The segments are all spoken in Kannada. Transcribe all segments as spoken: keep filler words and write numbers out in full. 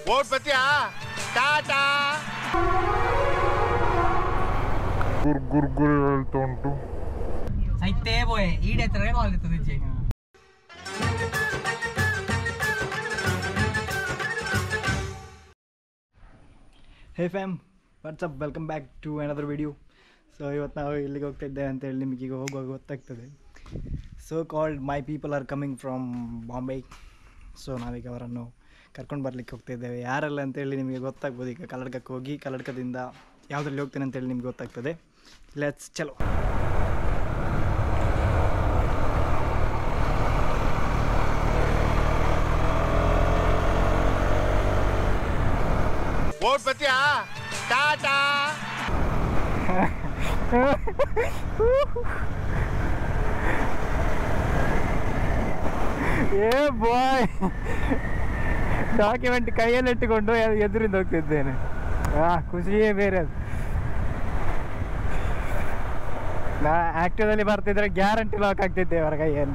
ಓಟ್ ಬತ್ತೀಯಾ ಟಾಟಾ ಗುರ್ ಗುರ್ ಗುರ್ ಹೇಳ್ತಾ ಉಂಟು ಸೈತೇ ಬೋಯ್ ಈಡೆ ಹತ್ರ ಕಾಲ್ ಇರ್ತದೆ ನಿಜ. Hey fam, what's up, welcome back to another video. So ಇವತ್ತು ನಾವು ಎಲ್ಲಿಗೆ ಹೋಗ್ತಾ ಇದ್ದೇವೆ ಅಂತೇಳಿ ನಿಮಗೆ ಈಗ ಹೋಗುವಾಗ ಗೊತ್ತಾಗ್ತದೆ. So called my people are coming from Bombay. So ನಾವೀಗ ಅವರನ್ನು ಕರ್ಕೊಂಡು ಬರಲಿಕ್ಕೆ ಹೋಗ್ತಾ ಇದ್ದೇವೆ. ಯಾರೆಲ್ಲ ಅಂತೇಳಿ ನಿಮಗೆ ಗೊತ್ತಾಗ್ಬೋದು. ಈಗ ಕಲ್ಲಡ್ಕಕ್ಕೆ ಹೋಗಿ ಕಲ್ಲಡ್ಕದಿಂದ ಯಾವುದ್ರಲ್ಲಿ ಹೋಗ್ತೇನೆ ಅಂತೇಳಿ ನಿಮ್ಗೆ ಗೊತ್ತಾಗ್ತದೆ. ಲೆಟ್ಸ್ ಚಲೋ. ಓಟ್ ಬತ್ತೀಯಾ ಟಾಟಾ ಏ ಬಾಯ್, ಡಾಕ್ಯುಮೆಂಟ್ ಕೈಯಲ್ಲಿ ಇಟ್ಟುಕೊಂಡು ಎದುರಿಂದ ಹೋಗ್ತಿದ್ದೇನೆ. ಹಾಂ, ಖುಷಿಯೇ ಬೇರೆ ಅದು. ನಾ ಆ್ಯಕ್ಟಿವಲ್ಲಿ ಬರ್ತಿದ್ರೆ ಗ್ಯಾರಂಟಿ ಲಾಕ್ ಆಗ್ತಿದ್ದೆ ಅವರ ಕೈಯಲ್ಲಿ.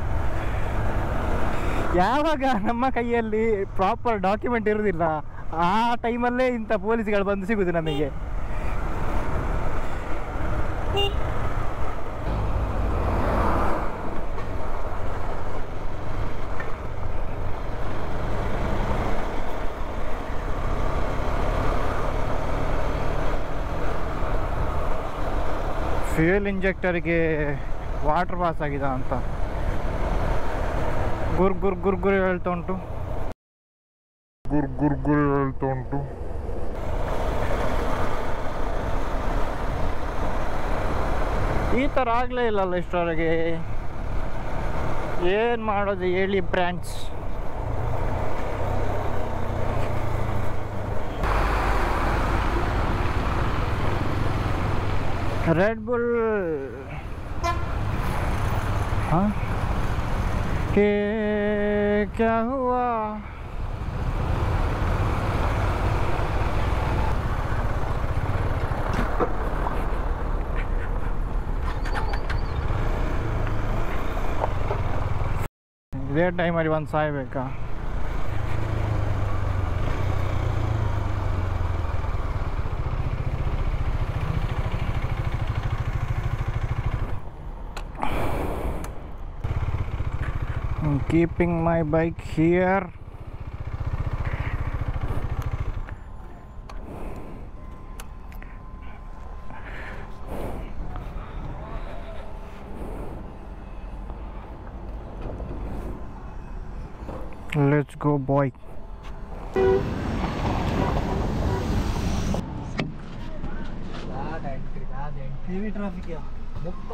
ಯಾವಾಗ ನಮ್ಮ ಕೈಯಲ್ಲಿ ಪ್ರಾಪರ್ ಡಾಕ್ಯುಮೆಂಟ್ ಇರೋದಿಲ್ಲ ಆ ಟೈಮಲ್ಲೇ ಇಂಥ ಪೊಲೀಸ್ಗಳು ಬಂದು ಸಿಗೋದು ನಮಗೆ. ಫ್ಯೂಯಲ್ ಇಂಜೆಕ್ಟರ್ಗೆ ವಾಟರ್ ಪಾಸ್ ಆಗಿದೆ ಅಂತ ಗುರ್ ಗುರ್ ಗುರ್ ಗುರ್ ಹೇಳ್ತಾ ಉಂಟು ಗುರ್ ಗುರ್ ಗುರ್ ಹೇಳ್ತಾ ಉಂಟು ಈ ಥರ ಆಗಲೇ ಇಲ್ಲಲ್ಲ ಇಷ್ಟರವರೆಗೆ. ಏನು ಮಾಡೋದು ಹೇಳಿ ಬ್ರ್ಯಾಂಡ್ಸ್. रेड बुल हाँ के क्या हुआ? ಇದೇ ಟೈಮಲ್ಲಿ ಒಂದು ಸಾಯ್ಬೇಕಾ? I'm keeping my bike here. Let's go, boy. Heavy traffic ಮುಪ್ಪ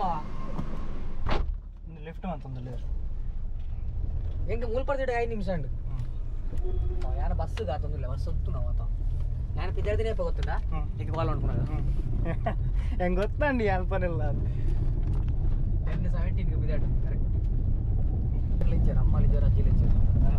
ಲಿಫ್ಟ್ ಅಂತಂದಲ್ಲಿ ಹೆಂಗೆ ಮೂಲ್ಪಡ್ತಿದ್ದೆ ಐದು ನಿಮಿಷ ಉಂಟು ಯಾರು ಬಸ್ಸಿಗೆ ಆತಂದಿಲ್ಲ ಬಸ್ ಹೊತ್ತು ನಾವು ಆತ ನಾನು ಪಿದ್ದಾಡ್ತೀನಿ ಅಪ್ಪ ಗೊತ್ತಿಲ್ಲ ಈಗ ಕಾಲ್ ಮಾಡ್ಕೊಳಗ ಹೆಂಗೆ ಗೊತ್ತಂಡಿ ಅಲ್ಪನಿಲ್ಲ ಟೆನ್ ಸೆವೆಂಟೀನ್ಗೆ ಪಿದ್ದಾಡು ಕರೆಕ್ಟ್ ಲಿಂಚರ್ ಅಮ್ಮ ಲಿಂಚರ್ ಅಜ್ಜಿ ಲಿಂಚರ್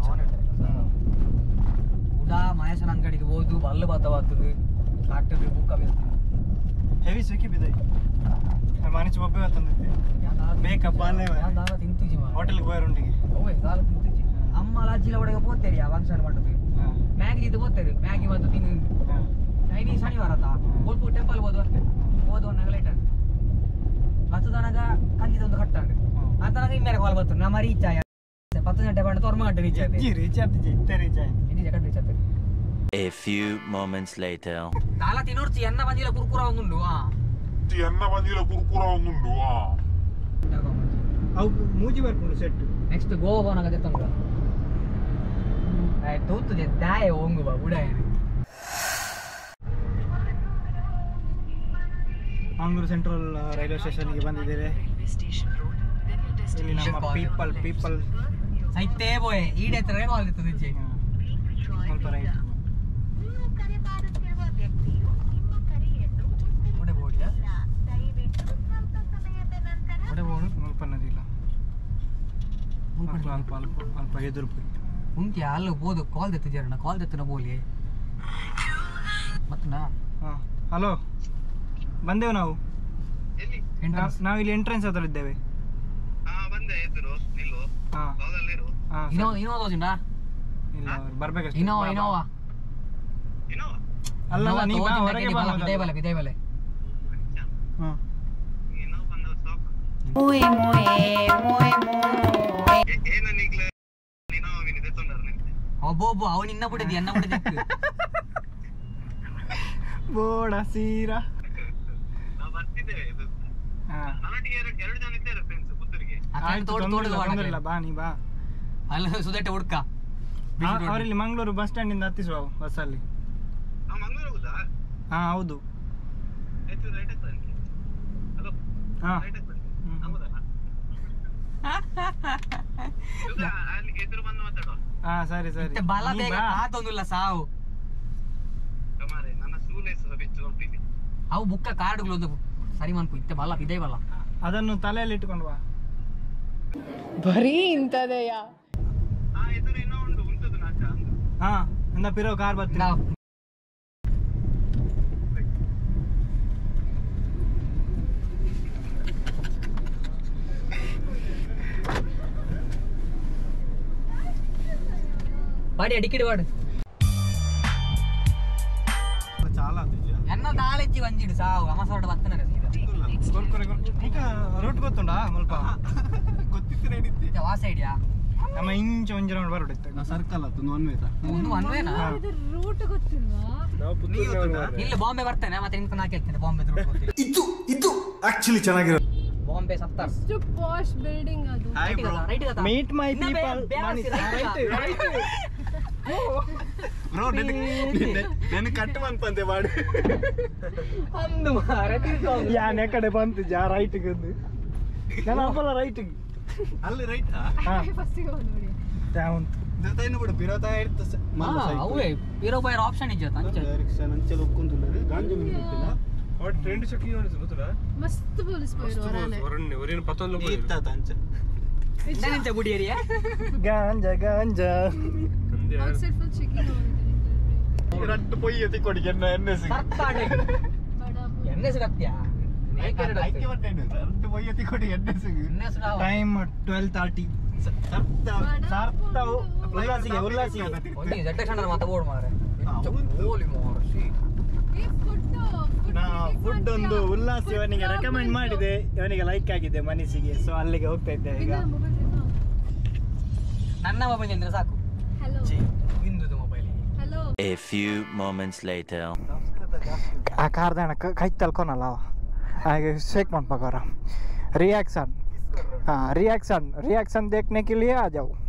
ಊಟ ಮಹೇಶನ ಅಂಗಡಿಗೆ ಹೋದು ಬಲ್ಲು ಬಾತವಾಗ್ತದೆ ಕಾಟದು ಬುಕ್ ಕಮ್ಮಿ ಹೆವಿ ಸುಖಿ ಬಿದ್ದೆ ಮನಸ್ಸು ಒಬ್ಬ ತಂದಿದ್ದೆ ಬೇಕಪ್ಪ ಅಲ್ಲೇ ತಿಂತು ಜೀವ ಹೋಟೆಲ್ಗೆ ಹೋಯರುಂಟಿಗೆ ಓಯ್ ದಾಲ್ ತಿಂತು ಅಮ್ಮ ಲಾಜಿಲ ಒಳಗೆ ಹೋಗ್ತೇರಿ ಆ ಫಂಕ್ಷನ್ ಮಾಡೋದು ಮ್ಯಾಗಿ ಇದು ಹೋಗ್ತೇರಿ ಮ್ಯಾಗಿ ಮತ್ತು ತಿಂದು ಐನಿ ಶನಿವಾರ ಆತ ಹೋಗ್ಬಿಟ್ಟು ಟೆಂಪಲ್ ಹೋದು ಅಷ್ಟೇ ಹೋದು ಒಂದು ನಗಲೇಟ ಹತ್ತು ತನಕ ಕಂದಿದ ಒಂದು ಕಟ್ಟ ಆ ತನಕ ಇಮ್ಮೇಲೆ ಕಾಲ್ ಬರ್ತಾರೆ ನಮ್ಮ ರೀಚ್ ಆಯ ಪತ್ತು ಗಂಟೆ ಬಂದು ತೋರ್ಮ ಗಂಟೆ ರೀಚ್ ಆಯ್ತು ರೀಚ್ ಆಗ್ತಿದ್ದೆ ಇತ್ತೆ ರೀಚ್ ಆಯ್ತು ಇಡೀ ಜಗತ್ತು ರೀಚ್ ಆಗ್ತದೆ. A few moments later. ದಾಲ ತಿನ್ನೋರ್ಚಿ ಎನ್ನ ಬಂದಿಲ್ಲ ಕುರ್ಕುರ ಒಂದುಂಡು ಆ ಎನ್ನ ಬಂದಿಲ್ಲ ಕುರ್ಕುರ ಒಂದುಂಡು ಅವು ಮೂಜಿ ಬರ್ಕೊಂಡು ಸೆಟ್ ನೆಕ್ಸ್ಟ್ ಗೋವಾ ಹೋಗೋನಾಗತ್ತೆ ತಂಗ ಆಯ್ತು ತೂತದೆ ದಾಯ ಹೋಗುವ ಉಡಾಯ ಮಂಗಳೂರು ಸೆಂಟ್ರಲ್ ರೈಲ್ವೆ ಸ್ಟೇಷನ್ಗೆ ಬಂದಿದ್ದೇವೆ. ಇಲ್ಲಿ ನಮ್ಮ ಪೀಪಲ್ ಪೀಪಲ್ ಸೈತೇ ಬೋಯ್ ಈಡೆ ಹತ್ರ ಕಾಲ್ ಇರ್ತದೆ ನಿಜ ಸ್ವಲ್ಪ ರೈಟ್ ಒಡೆ ಬೋಡಿಯಾ ಒಡೆ ಬೋಡು ಸ್ವಲ್ಪ ನದಿಲ್ಲ ಅಲ್ಪ ಅಲ್ಪ ಅಲ್ಪ ಅಲ್ಪ ಎದುರು ಪೋಯ್ತು ಉಂಟಿ ಅಲ್ಲ ಬೋದು ಕಾಲ್ ದೆತ್ತಿದ್ಯಾರಣ್ಣ ಕಾಲ್ ದೆತ್ತನ ಬೋಲಿ ಮತ್ತನಾ ಹಾಂ ಹಲೋ ಬಂದೆವು ನಾವು ನಾವಿಲ್ಲಿ ಎಂಟ್ರೆನ್ಸ್ ಹತ್ರ ಇದ್ದೇವೆ. ಇನೋವಾ ಇನೋವಾ ತೋಜಿಂಡ ಇಲ್ಲ ಬರ್ಬೇಕಷ್ಟೇ. ಇನೋವಾ ಇನೋವಾ ಅಲ್ಲ ನೀ ಬಾ ಹೊರಗೆ ಬಾ ಇದೇ ಬಲ ಇದೇ ಬಲ ಹಾ Muy, muy, muy, muy. ಒಬ್ಬೊಬ್ಬ ಅವನು ಇನ್ನ ಬಿಡದಿ ಎನ್ನ ಬಿಡದಿ ಬೋಡ ಸೀರಾ ತೊಂದ್ರಿಲ್ಲ ಬಾ ನೀ ಬಾ ಅಲ್ಲ ಸುದಟ್ಟೆ ಹುಡ್ಕ ಅವರಲ್ಲಿ ಮಂಗಳೂರು ಬಸ್ ಸ್ಟ್ಯಾಂಡ್ ಇಂದ ಹತ್ತಿಸುವ ಬಸ್ಸಲ್ಲಿ ಹಾ ಹೌದು ಹಾ ಹಾ ಸರಿ ಸರಿ ಬಲ ಬೇಗ ಆತೊಂದಿಲ್ಲ ಸಾವು ಅವು ಬುಕ್ಕ ಕಾರ್ಡ್ಗಳು ಒಂದು ಸರಿ ಮನ್ಪು ಇತ್ತೆ ಬಲ ಇದೇ ಬಲ ಅದನ್ನು ತಲೆಯಲ್ಲಿ ಇಟ್ಕೊಂಡು ಬಾ ಬರೀ ಇಂಥದೆಯ ಹಾ ಇಂದ ಪಿರೋ ಕಾರ್ ಬರ್ತೀನಿ వాడి అడికిడు వాడు చాలా ఎన్న నాలెచ్చి వంజిడు సావు అమ్మసోడ వస్తున్నారు ರೂಟ್ ಗೊತ್ತುಂಡಾ ಸ್ವಲ್ಪ ಗೊತ್ತಿತ್ತು ನಡೀತಿ ವಾಸ ಐಡಿಯಾ ನಮ್ಮ ಇಂಚ ಒಂಜಿ ರೌಂಡ್ ಬರೋಡಿತ್ತು ಸರ್ಕಲ್ ಆತು ಒನ್ ವೇ ಒಂದು ಒನ್ ವೇನಾ ರೂಟ್ ಗೊತ್ತಿಲ್ವಾ ಇಲ್ಲಿ ಬಾಂಬೆ ಬರ್ತೇನೆ ಮತ್ತೆ ನಿಂತು ನಾ ಕೇಳ್ತೇನೆ ಬಾಂಬೆ ರೂಟ್ ಗೊತ್ತಿಲ್ಲ ಇದು ಇದು ಆಕ್ಚುಲಿ ಚೆನ್ನಾಗಿರೋ ಬಾಂಬೆ ಸತ್ತಾರ್ ಎಷ್ಟು ಪಾಶ್ ಬಿಲ್ಡಿಂಗ್ ಅದು ರೈಟ್ ಗದ ರೈಟ್ ಗದ meet my people right bro ನೆನ ಕಟ್ಟು ಬಂತಂತೆ ಮಾಡಿ ಅಂದು ಮಾರೆ ತಿರ್ಕೊಂಡು ಯಾನೆ ಕಡೆ ಬಂತು ಜಾ ರೈಟ್ ಗದ್ದು ನಾನು ಅಪ್ಪಲ ರೈಟ್ ಅಲ್ಲಿ ರೈಟ್ ಹಾ ಫಸ್ಟ್ ಗೆ ನೋಡಿ ಡೌನ್ ದತೈನು ಬಿಡು ಪಿರೋತಾ ಇರ್ತ ಅವೇ ಇರೋ ಬೈರ್ ಆಪ್ಷನ್ ಇಜ್ಜತ ಅಂಚೆ ಡೈರೆಕ್ಷನ್ ಅಂಚೆ ಒಕ್ಕೊಂದುಲ್ಲರಿ ಗಾಂಜಿ ಗೊತ್ತಿಲ್ಲ और ट्रेंड चक्की होने से बता ಮಸ್ತ್ ಪೊಲೀಸ್ ಬೈರೋ ಅವರೇ वरन वरन पता लोग ಇತ್ತ ಅಂಚೆ ಇಂಚೆ ಬುಡಿ area ganja ganja outside full checking ರಟ್ಟು ಪೊಯ್ ಎತ್ತಿ ಕೊಡಿ ಎನ್ನ ಎನ್ಎಸ್ ಸರ್ತಾಡೆ ಎನ್ಎಸ್ ಗತ್ಯಾ ಐಕೆ ಬರ್ತೇನೆ ರಟ್ಟು ಪೊಯ್ ಎತ್ತಿ ಕೊಡಿ NS NS time twelve thirty ಸಾರ್ತಾವು ಉಲ್ಲಾಸಿಗೆ ಉಲ್ಲಾಸಿಗೆ ಒಂದು ಜಡ್ಡ ಕ್ಷಣ ಮಾತಾ ಬೋರ್ಡ್ ಮಾರೆ ಹೋಲಿ ಮಾರೆ ಸಿ ಈ ಫುಡ್ ನಾ ಫುಡ್ ಒಂದು ಉಲ್ಲಾಸ್ ಇವನಿಗೆ ರೆಕಮೆಂಡ್ ಮಾಡಿದೆ ಇವನಿಗೆ ಲೈಕ್ ಆಗಿದೆ ಮನಸ್ಸಿಗೆ ಸೊ ಅಲ್ಲಿಗೆ ಹೋಗ್ತಾ ಇದ್ದೆ ಈಗ ನನ್ನ ಮೊಬೈಲ್ ಅಂದ್ರೆ ಸಾಕು ಹಲೋ ಇಂದುದು mobile hello A few moments later. ಆ ಕಾರ್ದಾಣ ಕೈ ತಲ್ಕೊನಲ್ಲ ಅವ ಹಾಗೆ शेक मन पकड़ रिएक्शन हाँ रिएक्शन रिएक्शन देखने के लिए आ जाओ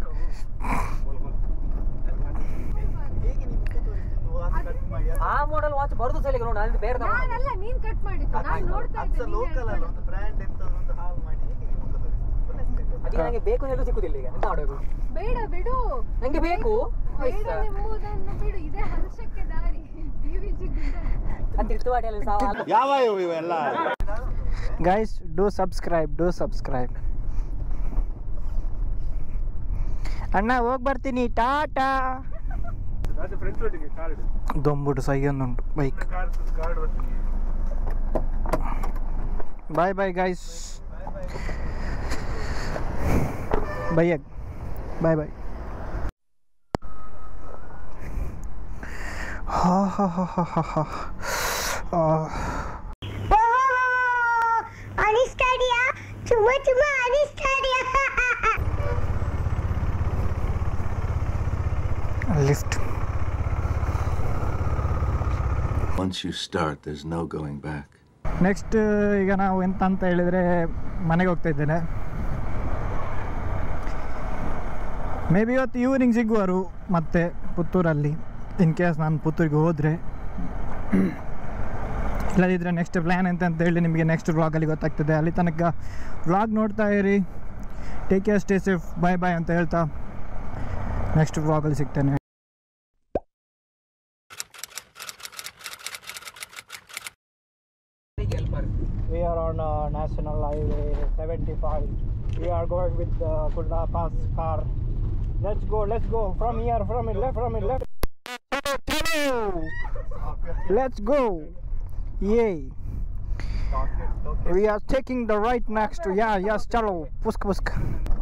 ಆ ಮಾಡೆಲ್ ವಾಚ್ ಬರುದು ಸಲಿಗೆ ನೋಡಿ ಅಲ್ಲಿ ಬೇರೆ ನಾನಲ್ಲ ನೀನ್ ಕಟ್ ಮಾಡಿದ್ದು ನಾನು ನೋಡ್ತಾ ಇದ್ದೆ ಲೋಕಲ್ ಅಲ್ಲ ಒಂದು ಬ್ರ್ಯಾಂಡ್ ಎಂತ ಒಂದು ಹಾಲ್ ಮಾಡಿ ಅದಕ್ಕೆ ನನಗೆ ಬೇಕು ಅಂತ ಸಿಕ್ಕುದಿಲ್ಲ ಈಗ ಎಂತ ಮಾಡಬೇಕು ಬೇಡ ಬಿಡು ನಂಗೆ ಬೇಕು ಬೇಡ ಎಂಬುದನ್ನು ಬಿಡು ಇದೇ ಹರ್ಷಕ್ಕೆ ದಾರಿ ಡಿವಿಜಿ ಗುಡ್ಡ ತಿರ್ತುವಾಡಿಯಲ್ಲಿ ಸಾವ ಯಾವ ಇವೆಲ್ಲ guys do subscribe do subscribe ಅಣ್ಣ ಹೋಗಿ ಬರ್ತೀನಿ ಟಾಟಾ ಅದು ಫ್ರೆಂಡ್ಸ್ ಒಟ್ಟಿಗೆ ಕಾರ್ಡ್ ದೊಂಬುಡು ಸೈಯೊಂದುಂಟು ಬೈಕ್ ಕಾರ್ಡ್ ಕಾರ್ಡ್ ಒಟ್ಟಿಗೆ ಬಾಯ್ ಬಾಯ್ ಗೈಸ್ ಬೈಯ ಬಾಯ್ ಬಾಯ್ ಹಾ ಹಾ ಹಾ ಹಾ ಹಾ ಹಾ ಅನಿಸ್ತಾಡಿಯಾ ಚುಮ್ಮ ಚುಮ್ಮ ಅನಿಸ್ತಾಡಿಯಾ lift Once you start, there's no going back. Next ಈಗ ನಾವು ಎಂತ ಅಂತ ಹೇಳಿದರೆ ಮನೆಗೆ ಹೋಗ್ತಾ ಇದ್ದೇನೆ ಮೇ ಬಿ ಇವತ್ತು ಈವ್ನಿಂಗ್ ಸಿಗುವರು ಮತ್ತೆ ಪುತ್ತೂರಲ್ಲಿ ಇನ್ ಕೇಸ್ ನಾನು ಪುತ್ತೂರಿಗೆ ಹೋದರೆ ಇಲ್ಲದಿದ್ದರೆ ನೆಕ್ಸ್ಟ್ ಪ್ಲ್ಯಾನ್ ಎಂತ ಅಂತ ಹೇಳಿ ನಿಮಗೆ ನೆಕ್ಸ್ಟ್ ವ್ಲಾಗಲ್ಲಿ ಗೊತ್ತಾಗ್ತದೆ ಅಲ್ಲಿ ತನಕ ವ್ಲಾಗ್ ನೋಡ್ತಾ ಇರಿ take care stay safe bye bye ಅಂತ ಹೇಳ್ತಾ ನೆಕ್ಸ್ಟ್ ವ್ಲಾಗಲ್ಲಿ ಸಿಗ್ತೇನೆ We are on uh, National Highway seventy-five. We are going with the Kunda Pass car. Let's go, let's go. From here, from it, left, from it, left. Let's go. Yay. We are taking the right next. Yeah, yes, chalo. Pusk, pusk.